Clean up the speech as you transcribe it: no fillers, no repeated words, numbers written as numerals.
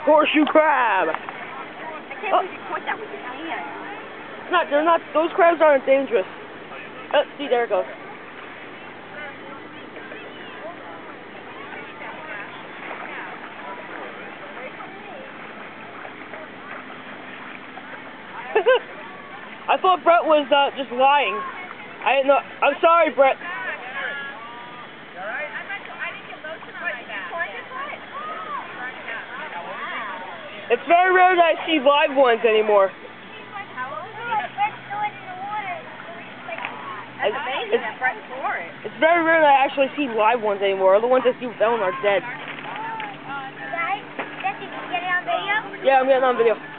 horseshoe crab. I can't believe you point that with your hand. They're not, those crabs aren't dangerous. Oh, see, there it goes. I thought Brett was just lying. I didn't know. I'm sorry, Brett. It's very rare that I see live ones anymore. That's amazing that Brett tore it. It's very rare that I actually see live ones anymore. All the ones I see film are dead. Guys, did you get it on video? Yeah, I'm getting on video.